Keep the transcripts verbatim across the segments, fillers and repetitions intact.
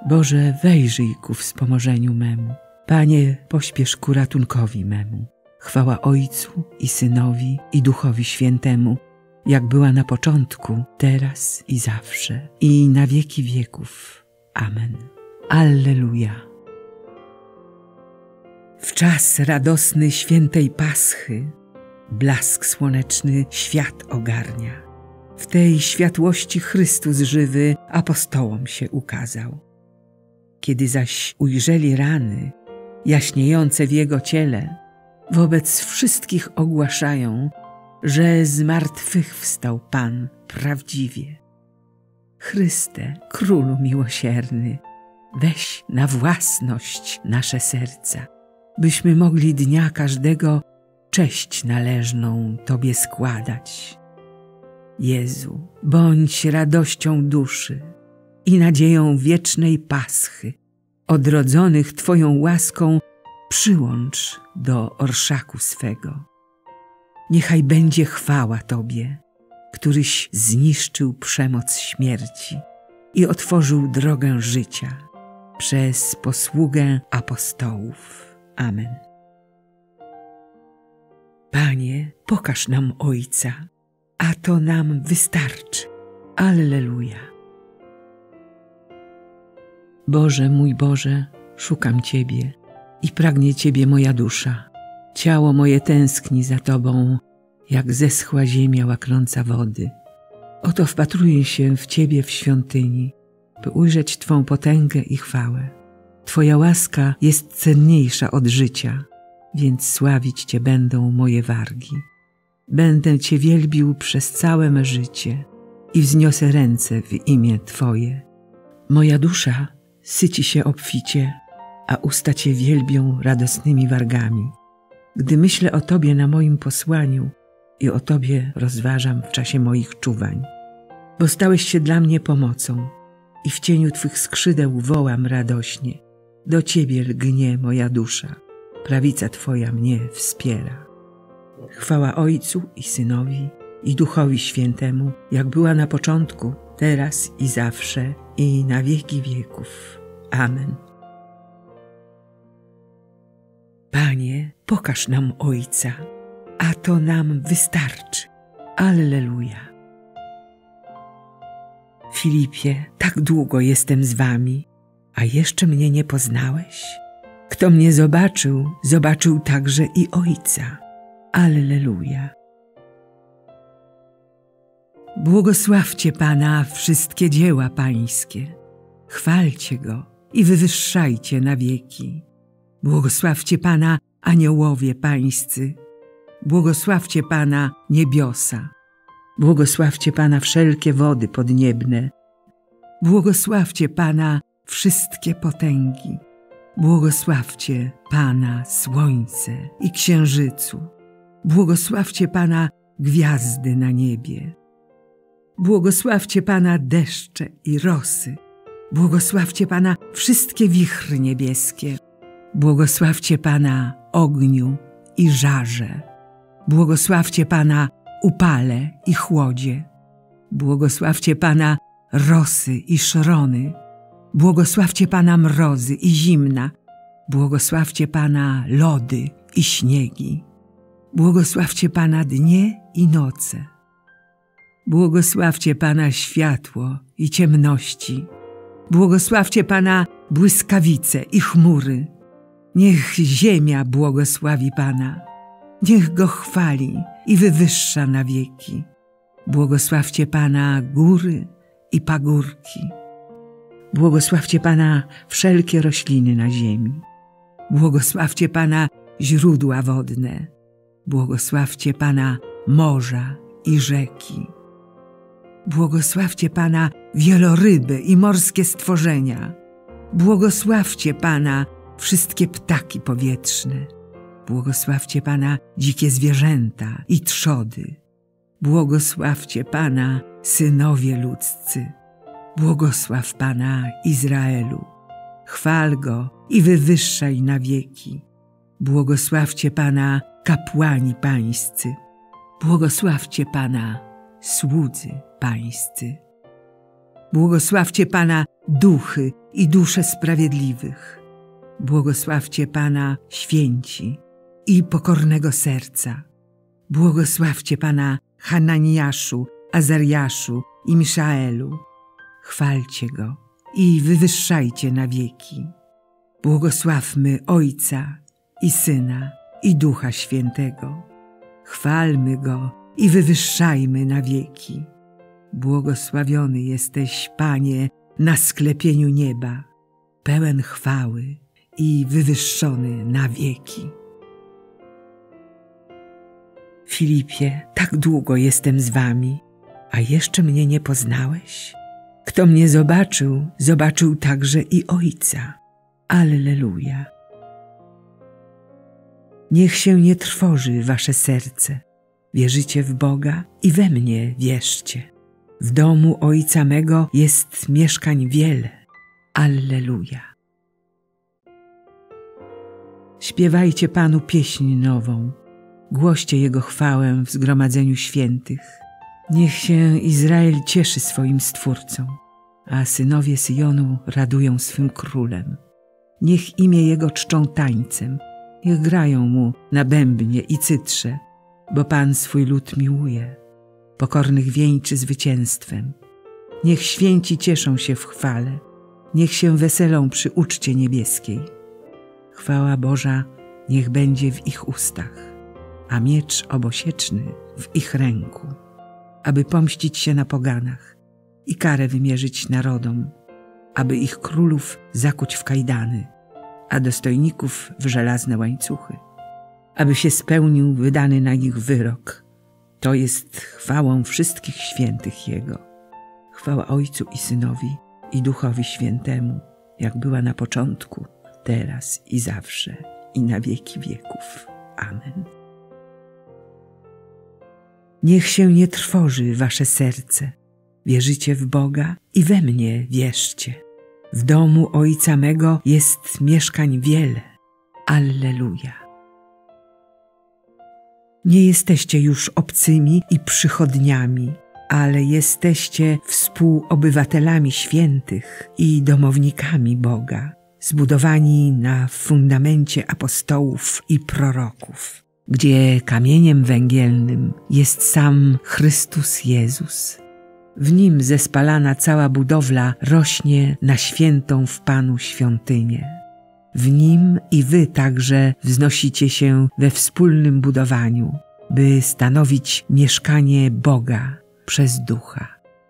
Boże, wejrzyj ku wspomożeniu memu. Panie, pośpiesz ku ratunkowi memu. Chwała Ojcu i Synowi i Duchowi Świętemu, jak była na początku, teraz i zawsze, i na wieki wieków. Amen. Alleluja. W czas radosny świętej Paschy blask słoneczny świat ogarnia. W tej światłości Chrystus żywy apostołom się ukazał. Kiedy zaś ujrzeli rany jaśniejące w Jego ciele, wobec wszystkich ogłaszają, że z martwych wstał Pan prawdziwie. Chryste, Królu miłosierny, weź na własność nasze serca, byśmy mogli dnia każdego cześć należną Tobie składać. Jezu, bądź radością duszy i nadzieją wiecznej Paschy, odrodzonych Twoją łaską przyłącz do orszaku swego. Niechaj będzie chwała Tobie, któryś zniszczył przemoc śmierci i otworzył drogę życia przez posługę apostołów. Amen. Panie, pokaż nam Ojca, a to nam wystarczy. Alleluja. Boże, mój Boże, szukam Ciebie i pragnie Ciebie moja dusza. Ciało moje tęskni za Tobą, jak zeschła ziemia łaknąca wody. Oto wpatruję się w Ciebie w świątyni, by ujrzeć Twą potęgę i chwałę. Twoja łaska jest cenniejsza od życia, więc sławić Cię będą moje wargi. Będę Cię wielbił przez całe me życie i wzniosę ręce w imię Twoje. Moja dusza syci się obficie, a usta Cię wielbią radosnymi wargami. Gdy myślę o Tobie na moim posłaniu i o Tobie rozważam w czasie moich czuwań. Bo stałeś się dla mnie pomocą i w cieniu Twych skrzydeł wołam radośnie. Do Ciebie lgnie moja dusza, prawica Twoja mnie wspiera. Chwała Ojcu i Synowi i Duchowi Świętemu, jak była na początku, teraz i zawsze, i na wieki wieków. Amen. Panie, pokaż nam Ojca, a to nam wystarczy. Alleluja. Filipie, tak długo jestem z Wami, a jeszcze mnie nie poznałeś? Kto mnie zobaczył, zobaczył także i Ojca. Alleluja. Błogosławcie Pana wszystkie dzieła Pańskie. Chwalcie Go i wywyższajcie na wieki. Błogosławcie Pana aniołowie Pańscy. Błogosławcie Pana niebiosa. Błogosławcie Pana wszelkie wody podniebne. Błogosławcie Pana wszystkie potęgi. Błogosławcie Pana słońce i księżycu. Błogosławcie Pana gwiazdy na niebie. Błogosławcie Pana deszcze i rosy. Błogosławcie Pana wszystkie wichry niebieskie. Błogosławcie Pana ogniu i żarze. Błogosławcie Pana upale i chłodzie. Błogosławcie Pana rosy i szrony. Błogosławcie Pana mrozy i zimna. Błogosławcie Pana lody i śniegi. Błogosławcie Pana dnie i noce. Błogosławcie Pana światło i ciemności. Błogosławcie Pana błyskawice i chmury. Niech ziemia błogosławi Pana. Niech Go chwali i wywyższa na wieki. Błogosławcie Pana góry i pagórki. Błogosławcie Pana wszelkie rośliny na ziemi. Błogosławcie Pana źródła wodne. Błogosławcie Pana morza i rzeki. Błogosławcie Pana wieloryby i morskie stworzenia. Błogosławcie Pana wszystkie ptaki powietrzne. Błogosławcie Pana dzikie zwierzęta i trzody. Błogosławcie Pana synowie ludzcy. Błogosław Pana Izraelu. Chwal Go i wywyższaj na wieki. Błogosławcie Pana kapłani pańscy. Błogosławcie Pana słudzy pańscy. Błogosławcie Pana duchy i dusze sprawiedliwych. Błogosławcie Pana święci i pokornego serca. Błogosławcie Pana Hananiaszu, Azariaszu i Miszaelu. Chwalcie Go i wywyższajcie na wieki. Błogosławmy Ojca i Syna i Ducha Świętego. Chwalmy Go i wywyższajmy na wieki. Błogosławiony jesteś, Panie, na sklepieniu nieba, pełen chwały i wywyższony na wieki. Filipie, tak długo jestem z wami, a jeszcze mnie nie poznałeś? Kto mnie zobaczył, zobaczył także i Ojca. Alleluja. Niech się nie trwoży wasze serce. Wierzycie w Boga i we mnie wierzcie. W domu Ojca mego jest mieszkań wiele. Alleluja. Śpiewajcie Panu pieśń nową. Głoście Jego chwałę w zgromadzeniu świętych. Niech się Izrael cieszy swoim Stwórcą, a synowie Syjonu radują swym Królem. Niech imię Jego czczą tańcem, niech grają Mu na bębnie i cytrze, bo Pan swój lud miłuje, pokornych wieńczy zwycięstwem. Niech święci cieszą się w chwale, niech się weselą przy uczcie niebieskiej. Chwała Boża niech będzie w ich ustach, a miecz obosieczny w ich ręku, aby pomścić się na poganach i karę wymierzyć narodom, aby ich królów zakuć w kajdany, a dostojników w żelazne łańcuchy, aby się spełnił wydany na nich wyrok. To jest chwałą wszystkich świętych Jego. Chwała Ojcu i Synowi i Duchowi Świętemu, jak była na początku, teraz i zawsze, i na wieki wieków. Amen. Niech się nie trwoży wasze serce. Wierzycie w Boga i we mnie wierzcie. W domu Ojca mego jest mieszkań wiele. Alleluja. Nie jesteście już obcymi i przychodniami, ale jesteście współobywatelami świętych i domownikami Boga, zbudowani na fundamencie apostołów i proroków, gdzie kamieniem węgielnym jest sam Chrystus Jezus. W Nim zespalana cała budowla rośnie na świętą w Panu świątynię. W Nim i wy także wznosicie się we wspólnym budowaniu, by stanowić mieszkanie Boga przez Ducha.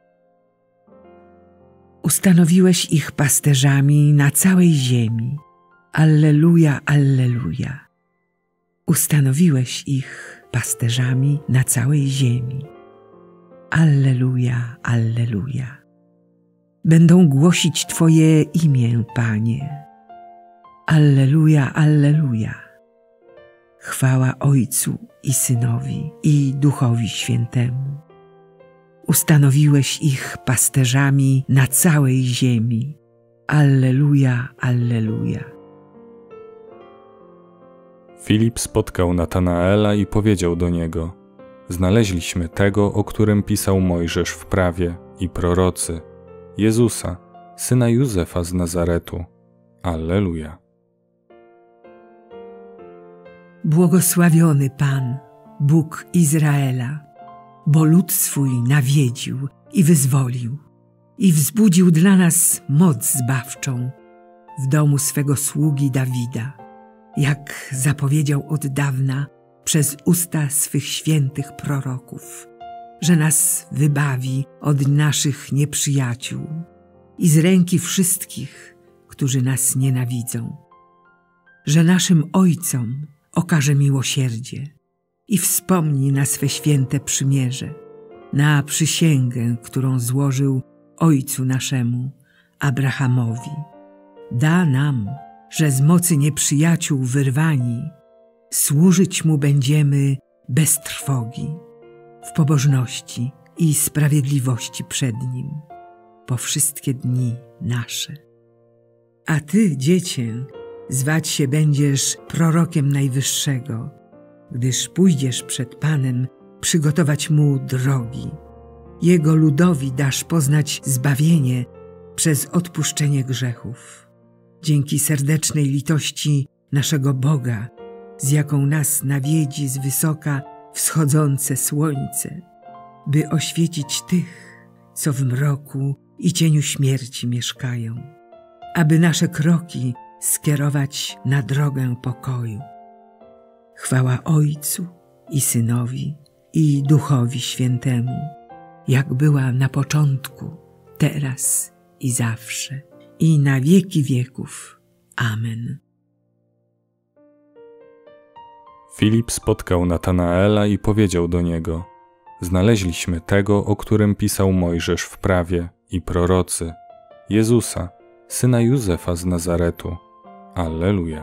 Ustanowiłeś ich pasterzami na całej ziemi. Alleluja, alleluja. Ustanowiłeś ich pasterzami na całej ziemi. Alleluja, alleluja. Będą głosić Twoje imię, Panie. Alleluja, alleluja. Chwała Ojcu i Synowi i Duchowi Świętemu. Ustanowiłeś ich pasterzami na całej ziemi. Alleluja, alleluja. Filip spotkał Natanaela i powiedział do niego: znaleźliśmy tego, o którym pisał Mojżesz w prawie i prorocy, Jezusa, syna Józefa z Nazaretu. Alleluja. Błogosławiony Pan, Bóg Izraela, bo lud swój nawiedził i wyzwolił i wzbudził dla nas moc zbawczą w domu swego sługi Dawida, jak zapowiedział od dawna przez usta swych świętych proroków, że nas wybawi od naszych nieprzyjaciół i z ręki wszystkich, którzy nas nienawidzą, że naszym ojcom okaże miłosierdzie i wspomni na swe święte przymierze, na przysięgę, którą złożył ojcu naszemu, Abrahamowi. Da nam, że z mocy nieprzyjaciół wyrwani, służyć Mu będziemy bez trwogi, w pobożności i sprawiedliwości przed Nim, po wszystkie dni nasze. A Ty, Dziecię, zwać się będziesz prorokiem Najwyższego, gdyż pójdziesz przed Panem przygotować Mu drogi. Jego ludowi dasz poznać zbawienie przez odpuszczenie grzechów. Dzięki serdecznej litości naszego Boga, z jaką nas nawiedzi z wysoka wschodzące słońce, by oświecić tych, co w mroku i cieniu śmierci mieszkają, aby nasze kroki skierować na drogę pokoju. Chwała Ojcu i Synowi i Duchowi Świętemu, jak była na początku, teraz i zawsze, i na wieki wieków. Amen. Filip spotkał Natanaela i powiedział do niego: znaleźliśmy tego, o którym pisał Mojżesz w prawie i prorocy, Jezusa, syna Józefa z Nazaretu. Alleluja.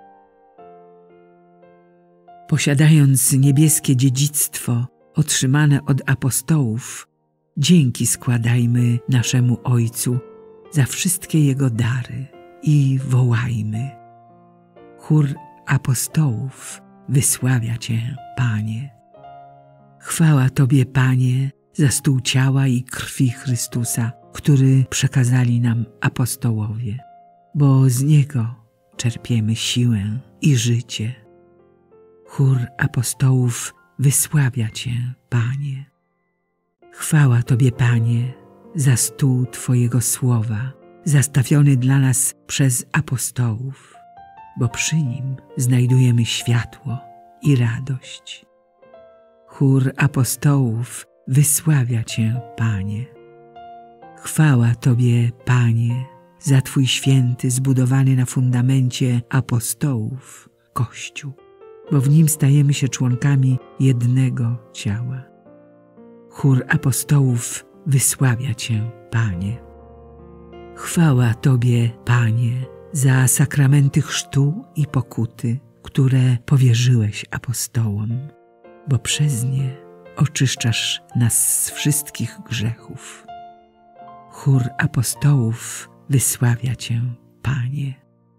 Posiadając niebieskie dziedzictwo otrzymane od apostołów, dzięki składajmy naszemu Ojcu za wszystkie Jego dary i wołajmy: chór apostołów wysławia Cię, Panie. Chwała Tobie, Panie, za stół ciała i krwi Chrystusa, który przekazali nam apostołowie, bo z Niego czerpiemy siłę i życie. Chór apostołów wysławia Cię, Panie. Chwała Tobie, Panie, za stół Twojego słowa, zastawiony dla nas przez apostołów, bo przy nim znajdujemy światło i radość. Chór apostołów wysławia Cię, Panie. Chwała Tobie, Panie, za Twój święty, zbudowany na fundamencie apostołów Kościół, bo w nim stajemy się członkami jednego ciała. Chór apostołów wysławia Cię, Panie. Chwała Tobie, Panie, za sakramenty chrztu i pokuty, które powierzyłeś apostołom, bo przez nie oczyszczasz nas z wszystkich grzechów. Chór apostołów wysławia Cię, Panie.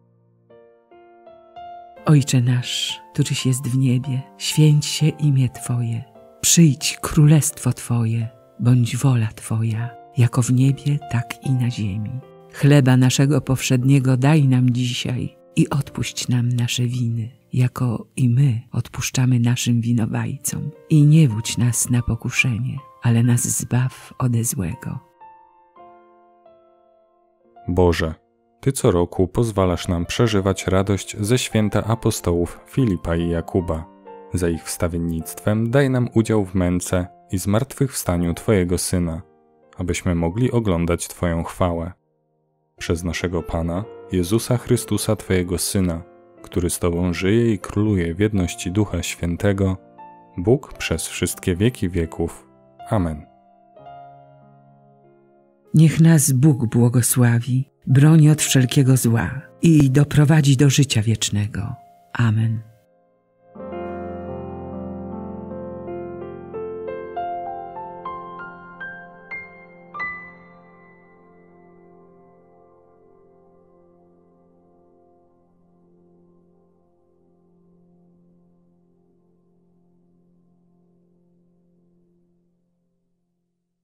Ojcze nasz, któryś jest w niebie, święć się imię Twoje. Przyjdź królestwo Twoje, bądź wola Twoja, jako w niebie, tak i na ziemi. Chleba naszego powszedniego daj nam dzisiaj i odpuść nam nasze winy, jako i my odpuszczamy naszym winowajcom. I nie wódź nas na pokuszenie, ale nas zbaw ode złego. Boże, Ty co roku pozwalasz nam przeżywać radość ze święta apostołów Filipa i Jakuba. Za ich wstawiennictwem daj nam udział w męce i zmartwychwstaniu Twojego Syna, abyśmy mogli oglądać Twoją chwałę. Przez naszego Pana, Jezusa Chrystusa, Twojego Syna, który z Tobą żyje i króluje w jedności Ducha Świętego, Bóg przez wszystkie wieki wieków. Amen. Niech nas Bóg błogosławi, broni od wszelkiego zła i doprowadzi do życia wiecznego. Amen.